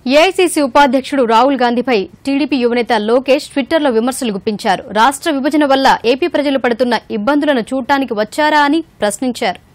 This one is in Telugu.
ఏఐసీసీ ఉపాధ్యక్షుడు రాహుల్ గాంధీపై టీడీపీ యువనేత లోకేష్ ట్విట్టర్లో విమర్శలు గుప్పించారు. రాష్ట్ర విభజన వల్ల ఏపీ ప్రజలు పడుతున్న ఇబ్బందులను చూడటానికి వచ్చారా అని ప్రశ్నించారు.